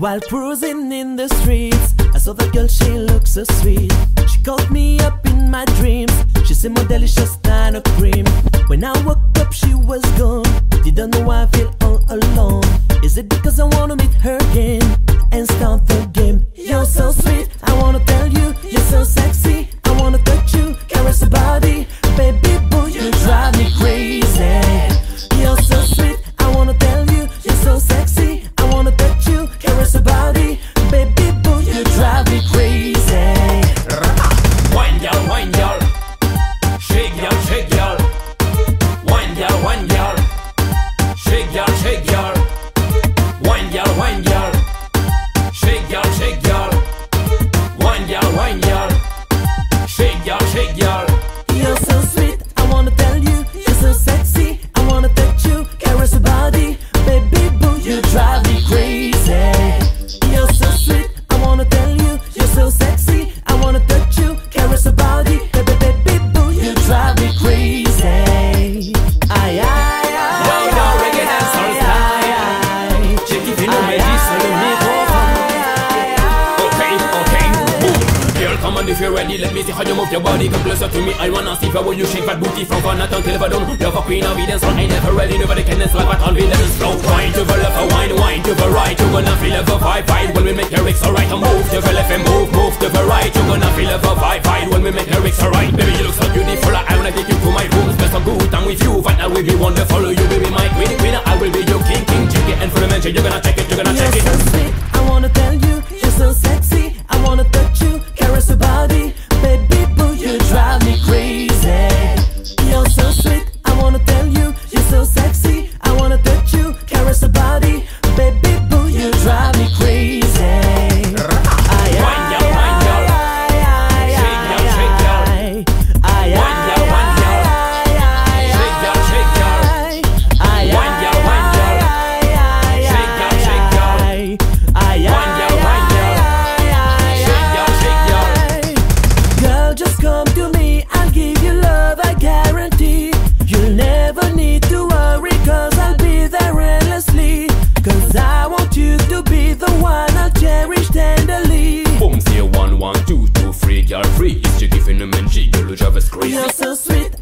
While cruising in the streets, I saw the girl, she looked so sweet. She called me up in my dreams. She said more delicious than a cream. When I woke up, she was gone. Didn't know why I feel all alone. Is it because I wanna meet her again and start the game? You're so sweet, I wanna tell you. You're so sexy, I wanna touch you, caress your body. Baby boo, you drive me crazy. You're so sweet, I wanna tell you. You're so sexy, I wanna touch you, caress your body. Baby boo, you drive me crazy. Wine girl, shake girl, wine girl, shake girl, wine girl, shake girl, wine girl, shake girl. You're so sweet, I wanna tell you. You're so sexy, I wanna touch you, caress your body. Baby boo, you drive me crazy. You're so sweet, I wanna tell you. You're so sexy, I wanna touch you, caress your body. Baby boo, you drive me crazy. Aïe aïe aïe. Yo, reggae dancehall style. J'ai kiffé nos métis sur le microphone. Okay, boom. Girl, come on if you're ready, let me see how you move your body. Come closer to me, I wanna see how you shake that booty from front until ever done. You're a queen of Eden, so I never ready, nobody can dance like what all we let us flow. Wine to the left, wine to the right. You're gonna feel the vibe when we make your X alright. Move to the left and move to the right. You're gonna feel the vibe when we make your X alright. Baby, you look so beautiful, I wanna take you to my room. Spend some good time with you, find out will be wonderful. You will be my queen, I will be your king. Check it, and for the mention, you're gonna check it, You're so sweet, I wanna tell you. You're so sexy, I wanna touch you, caress your body. Baby boo, you drive me crazy. You're so sweet, I wanna tell you. You're so sexy, I wanna touch you, caress your body. Baby boo, you drive me crazy. Boom, say 1, 1, 2, 2, 3, girl free. It's Jiggy Finneman, G, girl, Java Screen. You're so sweet,